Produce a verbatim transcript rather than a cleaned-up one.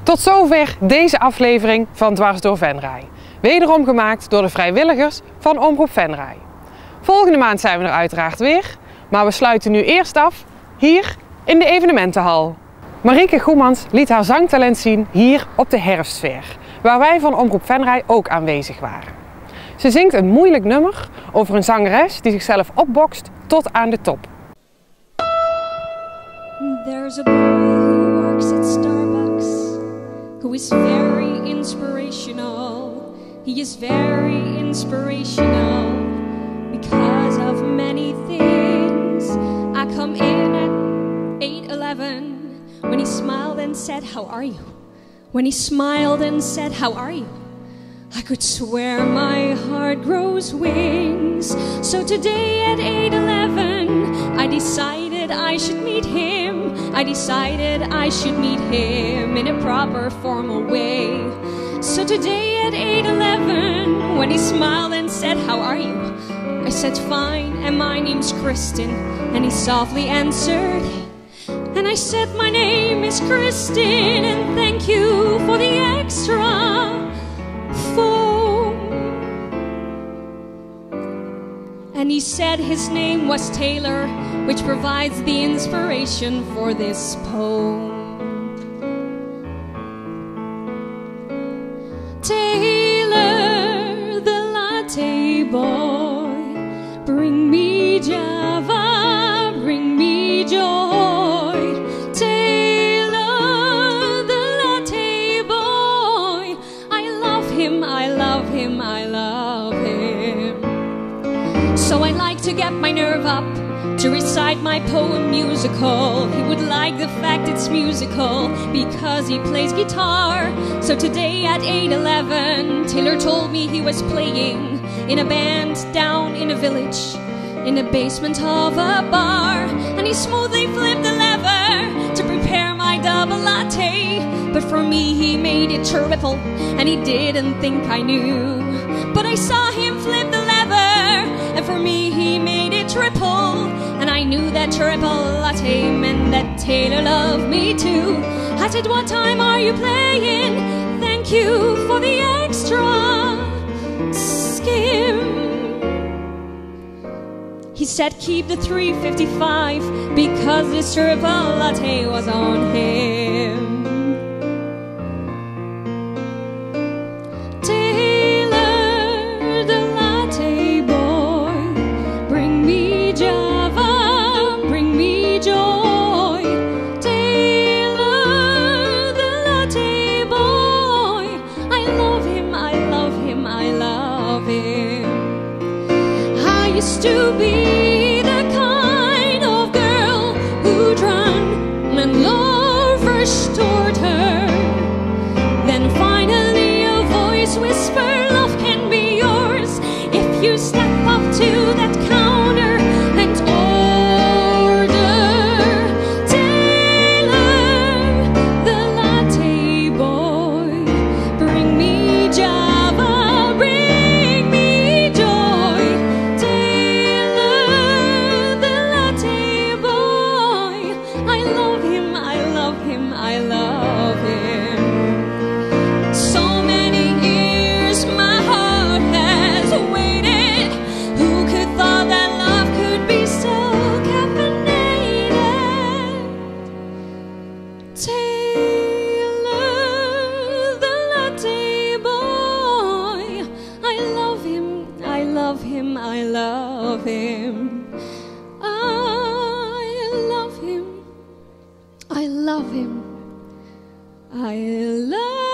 Tot zover deze aflevering van Dwars door Venray. Wederom gemaakt door de vrijwilligers van Omroep Venray. Volgende maand zijn we er uiteraard weer, maar we sluiten nu eerst af hier in de evenementenhal. Marieke Goemans liet haar zangtalent zien hier op de Herfstfair, waar wij van Omroep Venray ook aanwezig waren. Ze zingt een moeilijk nummer over een zangeres die zichzelf opbokst tot aan de top. There's a boy who works at Starbucks, who is very inspirational. He is very inspirational because of many things. I come in at eight eleven when he smiled and said, "How are you?" When he smiled and said, "How are you?" I could swear my heart grows wings. So today at eight eleven I decided I should meet him. I decided I should meet him in a proper formal way. So today at eight eleven when he smiled and said, "How are you?" I said, "Fine, and my name's Kristen." And he softly answered, and I said, "My name is Kristen, and thank you for the extra foam." And he said his name was Taylor, which provides the inspiration for this poem. Taylor, the latte boy, bring me Java, bring me joy. Taylor, the latte boy, I love him, I love him, I love him. So I like to get my nerve up to recite my poem musical. He would like the fact it's musical because he plays guitar. So today at eight eleven Taylor told me he was playing in a band down in a village, in the basement of a bar. And he smoothly flipped the lever to prepare my double latte. But for me he made it triple, and he didn't think I knew. But I saw him flip the lever, and for me he made it triple. And I knew that triple latte meant that Taylor loved me too. I said, "What time are you playing? Thank you for the extra skim." He said, "Keep the three fifty-five because this triple latte was on him." Taylor, the latte boy, bring me Java, bring me joy. Taylor, the latte boy, I love him, I love him, I love him. I used to be the kind of girl who'd run and love restored her. Then finally a voice whispered, "Love can be yours if you step up to that counter and order." Taylor, the latte boy, bring me Java, bring me joy. Taylor, the latte boy, I love him, I love him, I love him. So many years my heart has waited. Who could thought that love could be so caffeinated? Taylor, the latte boy, I love him, I love him, I love him. I love him, I love him, I love